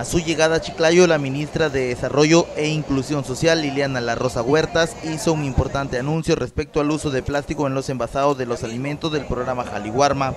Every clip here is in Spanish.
A su llegada a Chiclayo, la ministra de Desarrollo e Inclusión Social, Liliana La Rosa Huertas, hizo un importante anuncio respecto al uso de plástico en los envasados de los alimentos del programa Jaliwarma.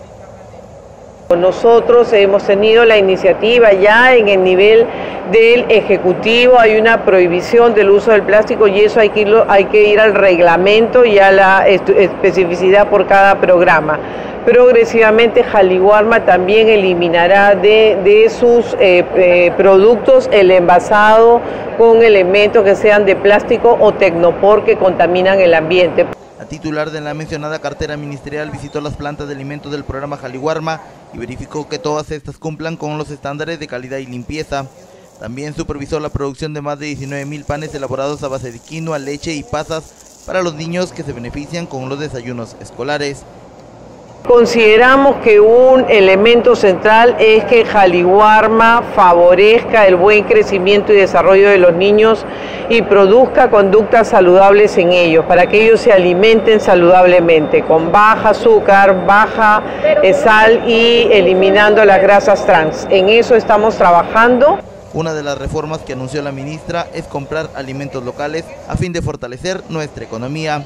Nosotros hemos tenido la iniciativa ya en el nivel del Ejecutivo, hay una prohibición del uso del plástico y eso hay que ir al reglamento y a la especificidad por cada programa. Progresivamente Jaliwarma también eliminará de sus productos el envasado con elementos que sean de plástico o tecnopor que contaminan el ambiente. La titular de la mencionada cartera ministerial visitó las plantas de alimentos del programa Jaliwarma y verificó que todas estas cumplan con los estándares de calidad y limpieza. También supervisó la producción de más de 19.000 panes elaborados a base de quinoa, leche y pasas para los niños que se benefician con los desayunos escolares. Consideramos que un elemento central es que Jaliwarma favorezca el buen crecimiento y desarrollo de los niños y produzca conductas saludables en ellos, para que ellos se alimenten saludablemente, con baja azúcar, baja sal y eliminando las grasas trans. En eso estamos trabajando. Una de las reformas que anunció la ministra es comprar alimentos locales a fin de fortalecer nuestra economía.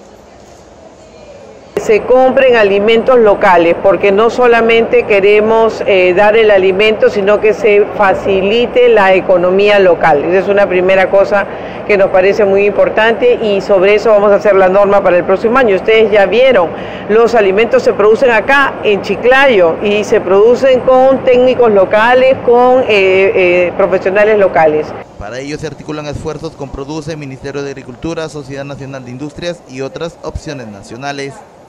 Se compren alimentos locales, porque no solamente queremos dar el alimento, sino que se facilite la economía local. Esa es una primera cosa que nos parece muy importante y sobre eso vamos a hacer la norma para el próximo año. Ustedes ya vieron, los alimentos se producen acá en Chiclayo y se producen con técnicos locales, con profesionales locales. Para ello se articulan esfuerzos con Produce, Ministerio de Agricultura, Sociedad Nacional de Industrias y otras opciones nacionales.